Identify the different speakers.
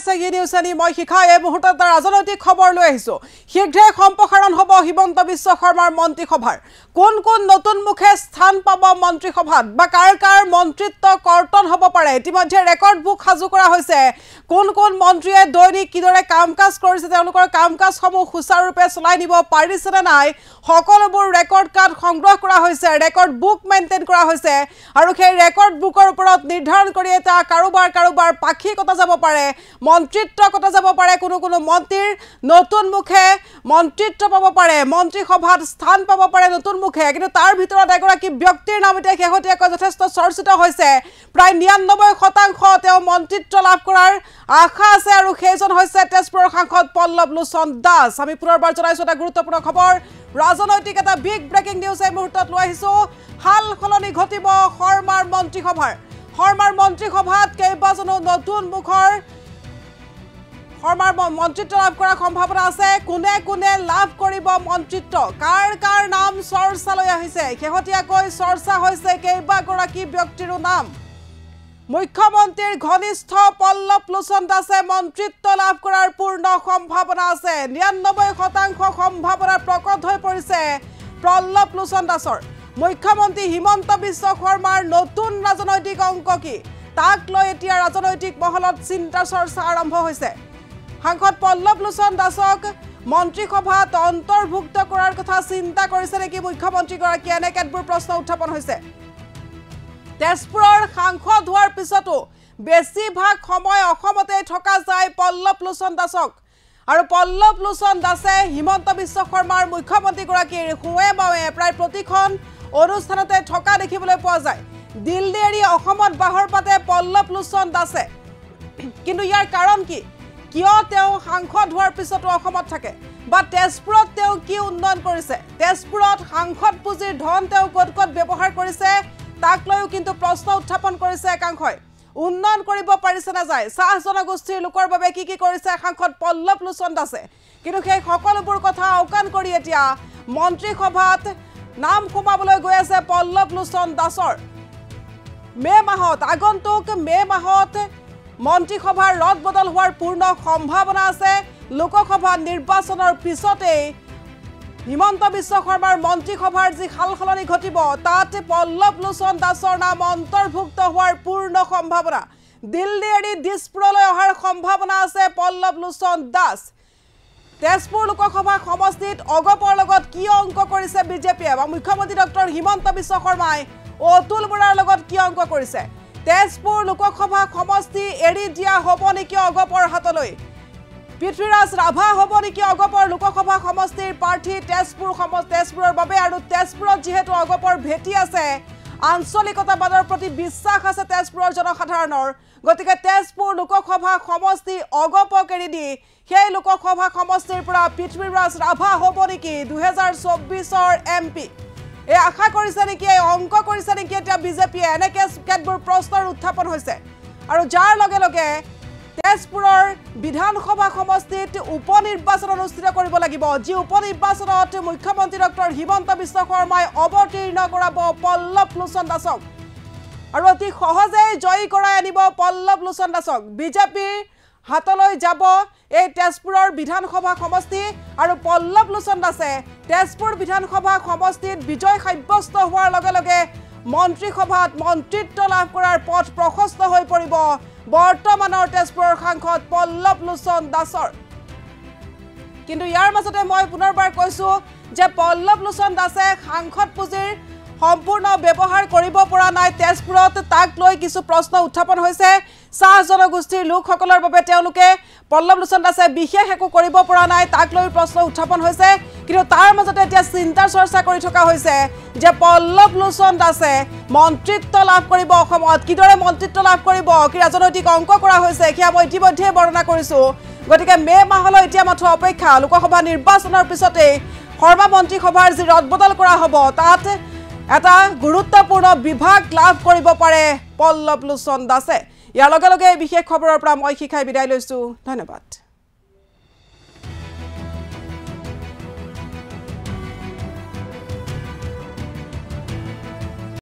Speaker 1: আছে ইনিউছনি মই শিখা এই মুহূৰ্তত ৰাজনৈতিক খবৰ লৈ আহিছো শীঘ্ৰে সম্প্ৰসাৰণ হ'ব হিমন্ত বিশ্ব শৰ্মাৰ মন্ত্ৰী সভাৰ কোন কোন নতুন মুখে স্থান পাব মন্ত্ৰী সভাত বা কাৰ মন্ত্ৰিত্ব কৰ্তন হ'ব পাৰে ইতিমধ্যে ৰেকৰ্ড বুক সাজু কৰা হৈছে কোন কোন মন্ত্ৰীয়ে দৈনিক কিদৰে কামকাজ কৰিছে তেওঁলোকৰ কামকাজসমূহ সুচাৰুৰূপে চলাই নিব পাৰিছে নে নাই সকলোবোৰ ৰেকৰ্ড কাৰ্ড সংগ্ৰহ কৰা হৈছে ৰেকৰ্ড বুক মেইনটেইন কৰা হৈছে আৰু সেই ৰেকৰ্ড বুকৰ ওপৰত নিৰ্ধাৰণ কৰি এটা কাৰোবাৰ পাখি কটা যাব পাৰে মন্ত্ৰিত্ব কটা যাব পাৰে কোনো মন্ত্ৰীৰ নতুন মুখে মন্ত্ৰিত্ব পাব পাৰে মন্ত্ৰী সভাত স্থান পাব পাৰে নতুন মুখে কিন্তু তাৰ ভিতৰত এগৰাকী ব্যক্তিৰ নাম এতিয়া শেহতীয়াকৈ যথেষ্ট চৰ্চিত হৈছে প্ৰায় 99% তেওঁ মন্ত্ৰিত্ব লাভ কৰাৰ আশা আছে আৰু সেইজন হৈছে তেজপুৰৰ সাংসদ পল্লৱ লোচন দাস আমি পুনৰবাৰ জনাইছো এটা গুৰুত্বপূৰ্ণ খবৰ ৰাজনৈতিক এটা বিগ ব্ৰেকিং নিউজ এই মুহূৰ্তত লৈ আহিছো হাল খলনি ঘটিব শৰ্মাৰ মন্ত্ৰী সভাত কেইবাজনো নতুন মুখৰ শৰ্মাৰ মন্ত্ৰিত্ব লাভ কৰাৰ সম্ভাৱনা আছে কোনে লাভ কৰিব মন্ত্ৰিত্ব কাৰ নাম চৰ্চালৈ আহিছে শেহতীয়াকৈ চৰ্চা হৈছে কেইবাগৰাকী ব্যক্তিৰ নাম মুখ্যমন্ত্ৰীৰ ঘনিষ্ঠ পল্লৱ লোচন দাসে মন্ত্ৰিত্ব লাভ কৰাৰ পূৰ্ণ সম্ভাৱনা আছে 99% সম্ভাৱনা প্ৰকট হৈ পৰিছে পল্লৱ লোচন দাসৰ মুখ্যমন্ত্ৰী হিমন্ত বিশ্ব শৰ্মাৰ নতুন ৰাজনৈতিক অংক কি তাক লৈ এতিয়া ৰাজনৈতিক মহলত চিন্তা চৰ্চা আৰম্ভ হৈছে সাংসদ পল্লৱ লোচন দাসক মন্ত্ৰী সভাত অন্তৰ্ভুক্ত কৰাৰ কথা চিন্তা কৰিছে নেকি মুখ্যমন্ত্ৰীগৰাকীয়ে এনে কেতবোৰ প্ৰশ্ন উত্থাপন হৈছে তেজপুৰৰ সাংসদ হোৱাৰ পিছতো বেছিভাগ সময় অসমতে থকা যায় পল্লৱ লোচন দাসক আৰু পল্লৱ লোচন দাসে হিমন্ত বিশ্ব শৰ্মাৰ মুখ্যমন্ত্ৰীগৰাকীৰ হুৱে বাৱে প্ৰায় প্ৰতিখন অনুষ্ঠানতে থকা দেখিবলৈ পোৱা যায় দিল্লী এৰি অসমত বাহৰ পাতে পল্লৱ লোচন দাসে কিন্তু ইয়াৰ কাৰণ কি কিয় তেওঁ সাংসদ হোৱাৰ পিছতো অসমত থাকে বা তেজপুৰত তেওঁ কি উন্নয়ন কৰিছে তেজপুৰত সাংসদ পুঁজিৰ ধন তেওঁ ক'ত ব্যৱহাৰ কৰিছে তাক লৈও কিন্তু প্ৰশ্ন উত্থাপন কৰিছে একাংশই উন্নয়ন কৰিব পাৰিছে না যায় চাহ জনগোষ্ঠীৰ লোকৰ বাবে কি কৰিছে সাংসদ পল্লৱ লোচন দাসে কিন্তু সেই সকলোবোৰ কথা আওকাণ কৰি এতিয়া মন্ত্ৰী সভাত নাম সোমাবলৈ গৈ আছে পল্লৱ লোচন দাসৰ আগন্তুক মে মাহত মন্ত্ৰী সভাৰ ৰদ বদল হোৱাৰ পূৰ্ণ সম্ভাৱনা আছে লোকসভা নিৰ্বাচনৰ পিছতে হিমন্ত বিশ্ব শৰ্মাৰ মন্ত্ৰী সভাৰ যি হালখলনি ঘটিব তাত পল্লৱ লোচন দাসৰ নাম অন্তৰ্ভুক্ত হোৱাৰ পূৰ্ণ সম্ভাৱনা দিল্লী এৰি দিছপুৰলৈ অহাৰ সম্ভাৱনা আছে পল্লৱ লোচন দাস তেজপুৰ লোকসভা সমষ্টিত অগপৰ লগত কি অংক কৰিছে বিজেপিয়ে বা মুখ্যমন্ত্ৰী ডক্টৰ হিমন্ত বিশ্ব শৰ্মাই অতুল বৰাৰ লগত কি অংক কৰিছে তেজপুৰ লোকসভা সমষ্টি এৰি দিয়া হ'ব নেকি অগপৰ হাতলৈ পৃথ্বীৰাজ ৰাভা হ'ব নেকি অগপৰ লোকসভা সমষ্টিৰ প্ৰাৰ্থী তেজপুৰৰ বাবে আৰু তেজপুৰত যিহেতু অগপৰ ভেটি আছে আঞ্চলিকতাবাদৰ প্ৰতি বিশ্বাস আছে তেজপুৰৰ জনসাধাৰণৰ গতিকে তেজপুৰ লোকসভা সমষ্টি অগপক এৰি দি সেই লোকসভা সমষ্টিৰ পৰা পৃথ্বীৰাজ ৰাভা হ'ব নেকি 2024ৰ এমপি এই আশা কৰিছে নেকি এই অংক কৰিছে নেকি এতিয়া বিজেপিয়ে এনেকে কেতবোৰ প্ৰশ্নৰ উত্থাপন হৈছে আৰু যাৰ লগে লগে তেজপুৰৰ বিধানসভা সমষ্টিত উপনিৰ্বাচন অনুষ্ঠিত কৰিব লাগিব যি উপনিৰ্বাচনত মুখ্যমন্ত্ৰী ডক্টৰ হিমন্ত বিশ্ব শৰ্মাই অৱতীৰ্ণ কৰাব পল্লৱ লোচন দাসক আৰু অতি সহজে জয়ী কৰাই আনিব পল্লৱ লোচন দাসক বিজেপিৰ হাতলৈ যাব এই তেজপুৰৰ বিধানসভা সমষ্টি আৰু পল্লৱ লোচন দাসে তেজপুৰ বিধানসভা সমষ্টিত বিজয় সাব্যস্ত হোৱাৰ লগে লগে মন্ত্ৰী সভাত মন্ত্ৰিত্ব লাভ কৰাৰ পথ প্ৰশস্ত হৈ পৰিব বৰ্তমানৰ তেজপুৰৰ সাংসদ পল্লৱ লোচন দাসৰ কিন্তু ইয়াৰ মাজতে মই পুনৰবাৰ কৈছো যে পল্লৱ লোচন দাসে সাংসদ পুঁজিৰ সম্পূৰ্ণ ব্যৱহাৰ কৰিব পৰা নাই তেজপুৰত তাক লৈ কিছু প্ৰশ্ন উত্থাপন হৈছে চাহ জনগোষ্ঠীৰ লোকসকলৰ বাবে তেওঁলোকে পল্লৱ লোচন দাসে বিশেষ একো কৰিব পৰা নাই তাক লৈ প্ৰশ্ন উত্থাপন হৈছে কিন্তু তাৰ মাজতে এতিয়া চিন্তা চৰ্চা কৰি থকা হৈছে যে পল্লৱ লোচন দাসে মন্ত্ৰিত্ব লাভ কৰিব অসমত কিদৰে মন্ত্ৰিত্ব লাভ কৰিব কি ৰাজনৈতিক অংক কৰা হৈছে সেয়া মই ইতিমধ্যে বৰ্ণনা কৰিছো গতিকে মে মাহলৈ এতিয়া মাত্ৰ অপেক্ষা লোকসভা নিৰ্বাচনৰ পিছতে শৰ্মা মন্ত্ৰী সভাৰ যি ৰদবদল কৰা হ'ব তাত এটা গুৰুত্বপূৰ্ণ বিভাগ লাভ কৰিব পাৰে পল্লৱ লোচন দাসে ইয়াৰ লগে লগে বিশেষ খবৰৰ পৰা মই শিখাই বিদায় লৈছো ধন্যবাদ।